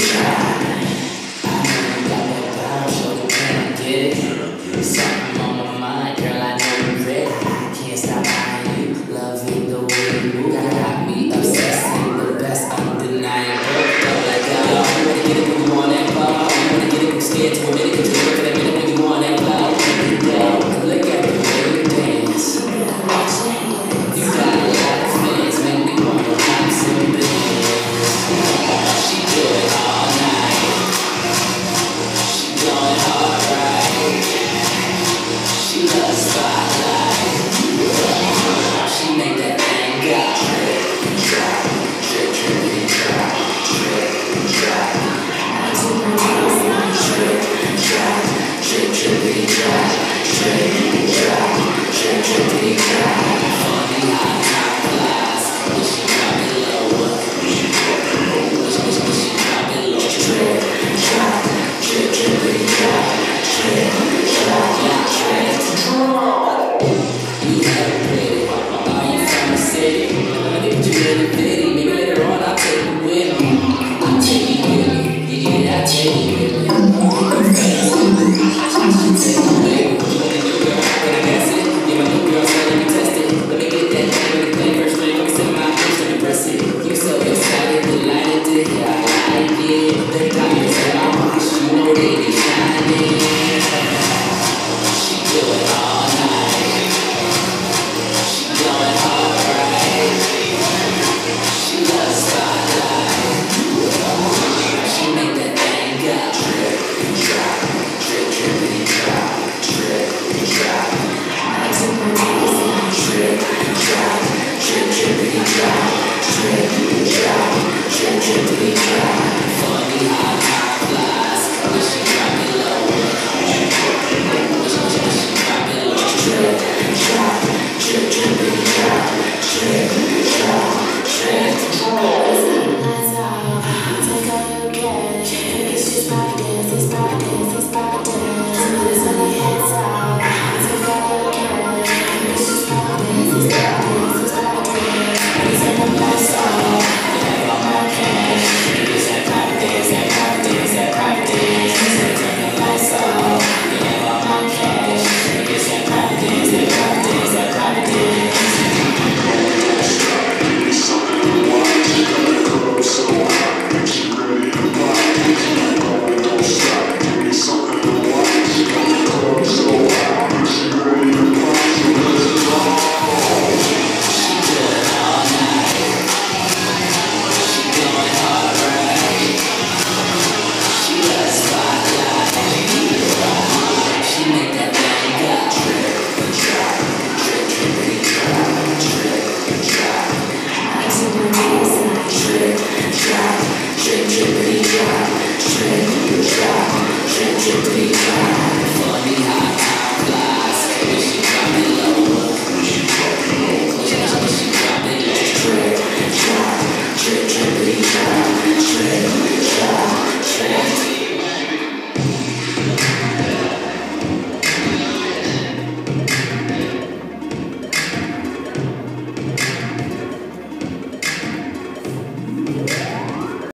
Something on my mind, girl, I know you ready. Can't stop eyeing you, loving the way you move. Got me obsessing, the best undeniable. Like yo, you wanna get it when you want that club. You wanna get it when you scared to a minute, cause you look for that minute when you want that club. Look at the way you dance. You got a lot of fans, make me wanna pop some bands. She do it all night. She going hard right. She loves spotlight. She make that thing go. Drop, drip, drippity drop, drip, drop. I'm super nice, drip, drop, drip, drippity drop, drip, drop, drip, drippity drop. Funny how time flies. When she drop it lower, when she drop it low, drip, drop, drip, drippity drop, drip, drop, drip. You have pretty, are you from the city? I need you in the video, maybe later on I'll take you with me. I'll take you with me, yeah, I'll take you with me. I'll take you with me. You want a new girl, but I guess it. Yeah, my new girl, so let me test it. Let me get that thing, let me play first string, let me set my face, let me press it. You so excited, delighted to hear I like it. The diamonds in my watch, you know they be shining. She do it all night. She going hard right. She loves spotlight. She make that thing go. Drip, drop, drip, drippity drop, drip, drop. I'm super nice. Drip, drop, drip, drippity drop, drip, drop, drip, drippity drop. Funny how time flies. When she drop it lower, when she drop it low, drip, drop, drip, drippity drop, drip, drop, drip. Lights out, take all you get. It's just practice, it's practice, it's practice. It's when the heads out, take all you get. It's just practice, it's practice, it's practice. It's when the lights out, you have all my cash. It's that practice, that practice, that practice. It's when the lights out, you have all my cash. It's that practice, that practice, that practice. Drip, drippity drop, drip, drop, drip, drippity drop.